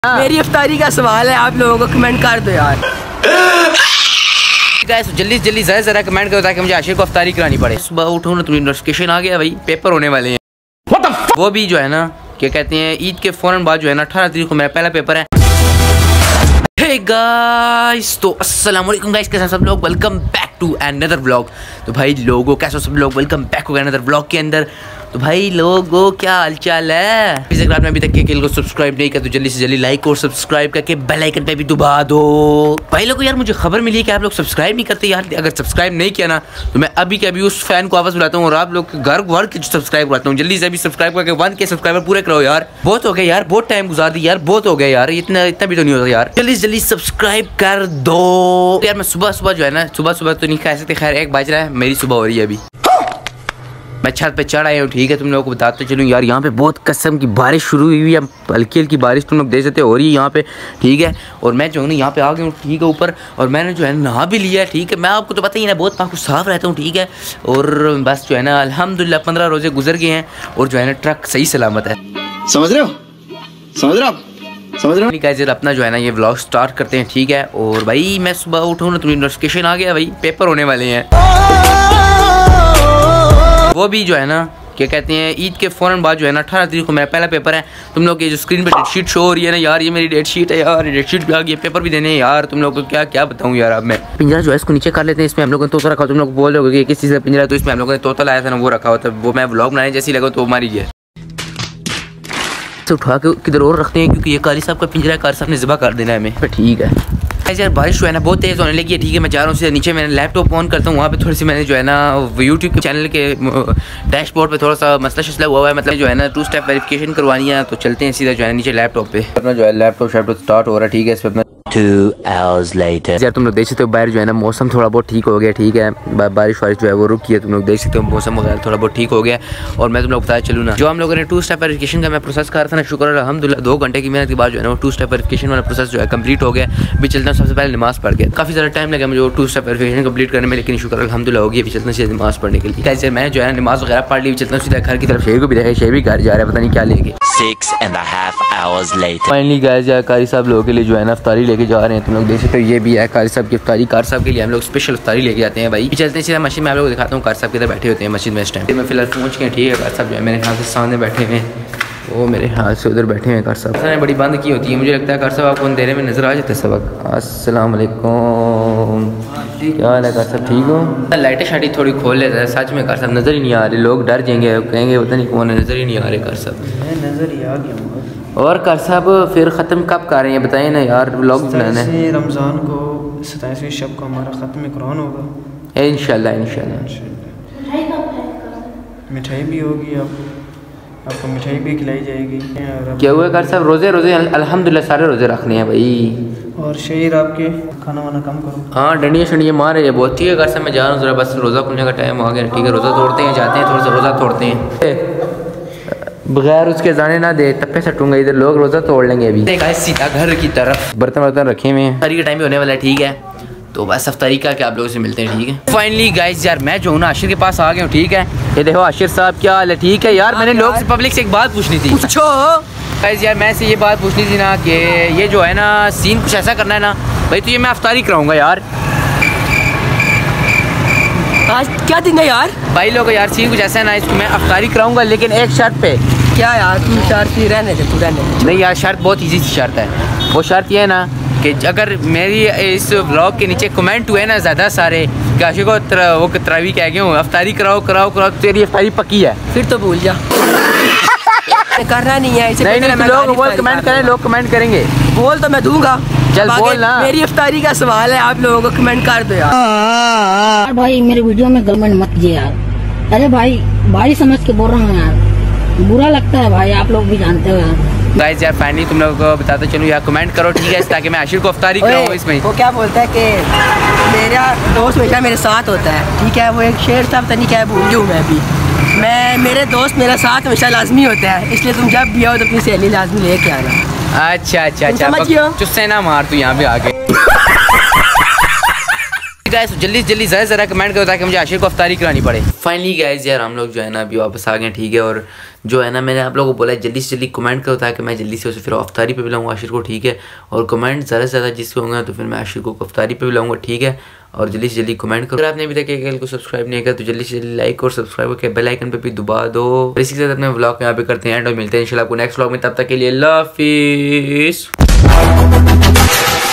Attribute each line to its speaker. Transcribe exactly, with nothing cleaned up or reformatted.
Speaker 1: मेरी इफ्तारी का सवाल है, आप लोगों को कमेंट कर दो यार।
Speaker 2: गाइस जल्दी जल्दी ज़रा ज़रा कमेंट करो ताकि मुझे आशिर को इफ्तारी करानी पड़े। सुबह उठो ना, तुम्हें नोटिफिकेशन आ गया भाई, पेपर होने वाले हैं। वो भी जो है ना क्या कहते हैं, ईद के फौरन बाद जो है ना अठारह तारीख को मेरा पहला पेपर है। हे गाइस, तो अस्सलाम वालेकुम गाइस, कैसे सब लोग, welcome back to another vlog. तो भाई लोगों कैसे सब लोग, welcome back to another vlog के अंदर। तो भाई लोगों क्या हालचाल है। अगर आपने अभी तक के चैनल को सब्सक्राइब नहीं किया तो जल्दी से जल्दी लाइक और सब्सक्राइब करके बेल आइकन पे भी दबा दो। भाई लोगों यार मुझे खबर मिली है कि आप लोग सब्सक्राइब नहीं करते यार। अगर सब्सक्राइब नहीं किया ना तो मैं अभी के अभी उस फैन को वापस बुलाता हूँ और आप लोग घर घर के सब्सक्राइब करवाता हूँ। जल्दी से अभी सब्सक्राइब करके वन के सब्सक्राइबर पूरे करो यार। बहुत हो गए यार, बहुत टाइम गुजार दी यार, बहुत हो गया यार, इतना इतना भी तो नहीं होता यार। जल्दी से जल्दी सब्सक्राइब कर दो यार। मैं सुबह सुबह जो है ना, सुबह सुबह तो नहीं कह सकते, खैर एक बज रहा है, मेरी सुबह हो रही है अभी। मैं छत पे चढ़ आया हूँ, ठीक है। तुम लोगों को बताते चलूँ यार, यहाँ पे बहुत कसम की बारिश शुरू हुई है, हल्की हल्की बारिश तुम लोग देख सकते हो रही है यहाँ पे, ठीक है। और मैं जो है ना यहाँ पे आ गया हूँ, ठीक है, ऊपर, और मैंने जो है नहा भी लिया, ठीक है। मैं आपको तो पता ही ना, बहुत पाक साफ रहता हूँ, ठीक है। और बस जो है ना अल्हम्दुलिल्लाह पंद्रह रोजे गुजर गए हैं और जो है ना ट्रक सही सलामत है।
Speaker 3: समझ रहे हो, समझ रहे हो समझ रहे हो
Speaker 2: गाइस अपना जो है ना ये व्लॉग स्टार्ट करते हैं, ठीक है। और भाई मैं सुबह उठूँ ना, तुम्हें नोटिफिकेशन आ गया भाई, पेपर होने वाले हैं। वो भी जो है ना क्या कहते हैं, ईद के फौरन बाद जो है ना अठारह तारीख को मेरा पहला पेपर है। तुम लोग ये जो स्क्रीन पे डेट शीट शो हो रही है ना यार, ये मेरी डेट शीट है यार। डेट शीट पे आ गई, पेपर भी देने हैं यार। तुम लोग को क्या क्या बताऊं यार। अब मैं पिंजरा जो है इसको नीचे कर लेते हैं, इसमें हम लोगों ने तोता रखा। तुम लोग बोल रहे हो कि किस चीज़ का पिंजरा, तो इसमें हम लोगों ने तोता लाया था ना, वो रखा हुआ था। वो मैं व्लॉग बनाने जैसी लगा तो मारी गया, उठा के किधर और रखते हैं क्योंकि ये कारी साहब का पिंजरा है, कारी साहब ने ज़िबा कर देना है हमें, ठीक है। यार बारिश जो है ना बहुत तेज़ होने लगी है, ठीक है। मैं जा रहा हूँ सीधे नीचे, मैंने लैपटॉप ऑन करता हूँ, वहाँ पे थोड़ी सी मैंने जो है ना यूट्यूब के चैनल के डैशबोर्ड पे थोड़ा सा मसला शसला हुआ है, मतलब जो है ना टू स्टेप वेरिफिकेशन करवानी है। तो चलते हैं सीधा जो है नीचे लैपटॉप पे। अपना जो है लैपटॉप शैपटॉप स्टार्ट हो रहा है, ठीक है। इस पर टू आवर्स लेटर यार तुम लोग देख सकते हो बाहर जो है ना मौसम थोड़ा बहुत ठीक हो गया, ठीक है। बारिश वारिश जो है वो रुकी है, तुम लोग देख सकते हो मौसम वगैरह थोड़ा बहुत ठीक हो गया। और मैं तुम लोग बताया चलूँ ना, जो हम लोगों ने टू स्टेप वेरिफिकेशन का मैं प्रोसेस कर रहा था ना, शुक्र अल्हम्दुलिल्लाह दो घंटे की मेहनत के बाद जो है ना वो टू स्टेप वेरिफिकेशन वाला प्रोसेस जो है कंप्लीट हो गया। भी चलता हूँ, सबसे पहले नमाज़ पढ़ के, काफ़ी ज़्यादा टाइम लगा मुझे वो टू स्टेप वेरिफिकेशन कंप्लीट करने में, लेकिन शुक्र अल्हम्दुलिल्लाह हो गया। भी चलते हैं सीधे नमाज़ पढ़ने के लिए। कैसे मैं जो है नमाज़ वगैरह पढ़ ली, चलता हूँ सीधा घर की तरफ। शेर को भी देखा, शेर भी घर जा रहा है, पता नहीं क्या लेके।
Speaker 4: Six and a half hours later.
Speaker 2: Finally guys यार कारी साहब लोगों के लिए जो है ना इफ्तारी लेके जा रहे हैं। तुम लोग देख सकते हो ये भी है कारी साहब की इफ्तारी। कारी साहब के लिए हम लोग स्पेशल इफ्तारी लेके जाते हैं भाई। चलते हैं सीधा मस्जिद में, आप लोग दिखाता हूँ कारी साहब किधर बैठे होते हैं मस्जिद में इस टाइम। मैं फिलहाल पहुँच गए, ठीक है। कारी साहब जो है मेरे हाथ से सामने बैठे हुए हैं, वो मेरे हाथ से उधर बैठे हैं। कार साहब ने बड़ी बंद की होती है, मुझे लगता है कार साहब आपको अंधेरे में नजर आ जाते सबक। अस्सलाम वालेकुम, क्या हाल है कार साहब, ठीक हो? लाइटें शाइटें थोड़ी खोल लेते हैं, सच में कार साहब नज़र ही नहीं आ रहे। लोग डर जाएंगे, कहेंगे पता नहीं कौन है, नज़र ही नहीं आ रहे कार साहब।
Speaker 1: नजर ही आ गया।
Speaker 2: और कार साहब फिर ख़त्म कब कर रहे हैं बताइए ना यार, व्लॉग बनाना है।
Speaker 1: रमज़ान को सताईसवीं शब को हमारा ख़त्म कुरान होगा
Speaker 2: इंशाल्लाह इंशाल्लाह।
Speaker 1: मिठाई भी होगी, अब आपको मिठाई भी खिलाई जाएगी।
Speaker 2: क्या हुआ कार साहब, रोज़े रोज़े अल्हम्दुलिल्लाह सारे रोज़े रखने हैं भाई।
Speaker 1: और शेर आपके खाना वाना कम करो।
Speaker 2: हाँ डंडियाँ शंडियाँ मार रहे हैं बहुत, ठीक है कार साहब मैं जा रहा हूँ ज़रा, बस रोज़ा खुलने का टाइम आ गया, ठीक है। रोज़ा तोड़ते हैं, जाते हैं थोड़ा सा रोज़ा तोड़ते हैं, बगैर उसके जाने ना दे, टप्पे सटूंगा इधर, लोग रोज़ा तोड़ लेंगे अभी। सीधा घर की तरफ बर्तन वर्तन रखे हुए हैं, इफ्तारी का टाइम भी होने वाला है, ठीक है। तो बस इफ्तारी का क्या आप लोगों से मिलते हैं, ठीक है। फाइनली गाइस यार मैं जो हूँ ना आशिर के पास आ गया हूँ, ठीक है। ये देखो आशिर साहब क्या हाल है, ठीक है यार। मैंने लोग से पब्लिक से एक बात पूछनी थी। पूछो गाइस यार, मैं से ये बात पूछनी थी ना कि ये जो है ना सीन कुछ ऐसा करना है ना भाई, तो ये मैं इफ्तारी कराऊंगा यार।
Speaker 1: आज क्या दिन है यार?
Speaker 2: भाई लोग यार सीन कुछ ऐसा है ना, इसको मैं इफ्तारी कराऊंगा लेकिन एक शर्त पे।
Speaker 1: क्या यार, तू शर्त ही रहने दे, तू रहने दे।
Speaker 2: नहीं यार शर्त बहुत ईजी सी शर्त है। वो शर्त ये है ना कि अगर मेरी इस व्लॉग के नीचे कमेंट हुए ना ज़्यादा सारे कि आशिक को तर, वो तरावी कह गए हूँ इफ्तारी कराओ कराओ कराओ, तेरी इफ्तारी पक्की है।
Speaker 1: फिर तो भूल जा करना नहीं है इसे।
Speaker 2: नहीं नहीं लोग बोल कमेंट करें, लोग कमेंट करेंगे।
Speaker 1: बोल तो मैं दूंगा,
Speaker 2: चल बोल ना।
Speaker 1: मेरी इफ्तारी का सवाल है, आप लोगों को कमेंट कर दो यार।
Speaker 5: भाई मेरे वीडियो में कमेंट मत कीजिए यार। अरे भाई भाई समझ के बोल रहा हूँ यार, बुरा लगता है भाई, आप लोग भी जानते हो यार।
Speaker 2: गाइस यार फाइनली तुम लोगों को बताते चलूँ यार, कमेंट करो ठीक है, ताकि मैं आशिर को इफ्तारी कराऊँ इसमें।
Speaker 1: वो क्या बोलता है कि मेरा दोस्त हमेशा मेरे साथ होता है, ठीक है। वो एक शेर था, पता नहीं क्या भूल गया हूँ मैं भी। मैं मेरे दोस्त मेरे साथ हमेशा लाजमी होता है, इसलिए तुम जब भी आओ तो अपनी सहेली लाजमी लेके आना।
Speaker 2: अच्छा अच्छा अच्छा, चुस्से ना मार तू यहाँ पे आके। गाइस जल्दी जल्दी ज़रा ज़रा कमेंट करो ताकि मुझे आशिर को अफ्तारी करानी पड़े। फाइनली गाइस यार हम लोग जो है ना अभी वापस आ गए, ठीक है। और जो है ना मैंने आप लोगों को बोला है जल्दी से जल्दी कमेंट करो ताकि मैं जल्दी से उसे फिर अफ्तारी पे बुलाऊंगा आशिर को, ठीक है। और कमेंट ज़्यादा से ज़्यादा जिसके होंगे तो फिर मैं आशिर को अफ्तारी पे बुलाऊंगा, ठीक है। और जल्दी से जल्दी कमेंट करो। अगर आपने अभी तक चैनल को सब्सक्राइब नहीं किया तो जल्दी से जल्दी लाइक और सब्सक्राइब करके बेल आइकन पे भी दबा दो। इसी के साथ अपने व्लॉग यहाँ पे करते हैं एंड और मिलते हैं इंशाल्लाह आपको नेक्स्ट व्लॉग में। तब तक के लिए अल्लाह हाफिज़।